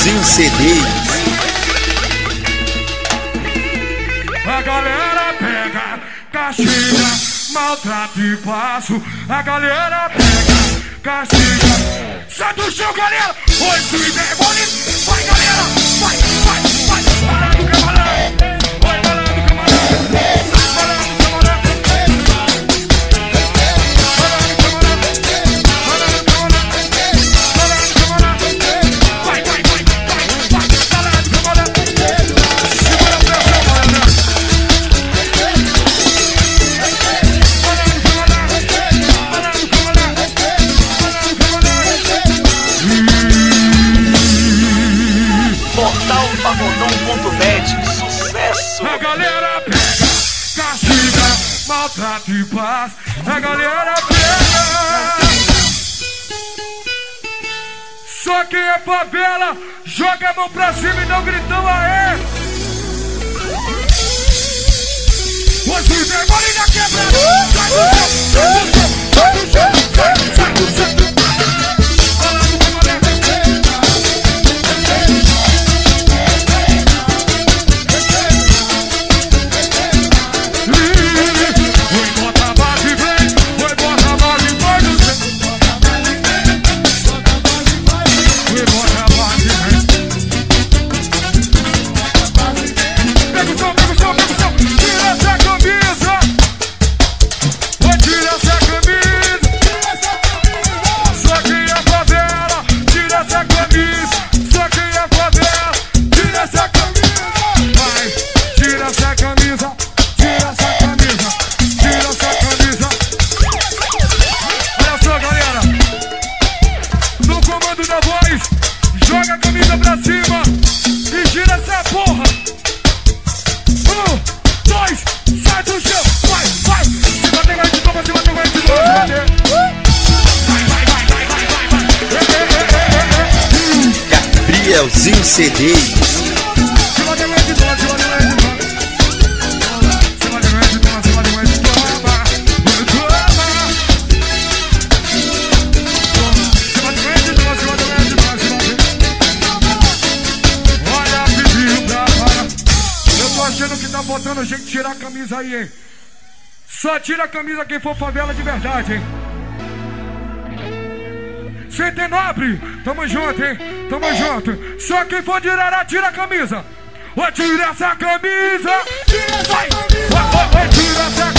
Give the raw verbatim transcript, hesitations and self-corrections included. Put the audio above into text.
Gabrielzinho C D. A galera pega, castiga, maltrata e passo. A galera pega, castiga. Sai do chão, galera! Oi, swing é bonito! Vai, galera! Vai, vai, vai! Balando, camarada! Oi, balando, camarada! A galera pega, castiga, maltrata e paz. A galera pega. Só quem é favela, joga a mão pra cima e dá um gritão aê. Hoje o demônio da quebrada. Sai do chão, sai do chão, sai do chão, sai do chão. Joga a camisa pra cima e gira essa porra. Um, dois, sai do chão, vai, vai. Se bater, vai de novo, se bater, vai de novo, se bater. Vai, vai, vai, vai, vai, vai, vai. Gabrielzinho C D. Se bater, vai de novo, se bater, vai de novo. Se bater, vai de novo, se bater, vai de novo. Achando que tá botando gente tirar a camisa aí, hein? Só tira a camisa quem for favela de verdade, hein? Centenobre, tamo junto, hein? Tamo junto. Só quem for de Irará, tira a camisa. Vai, tira essa camisa. Vai, vai, vai, tira essa camisa.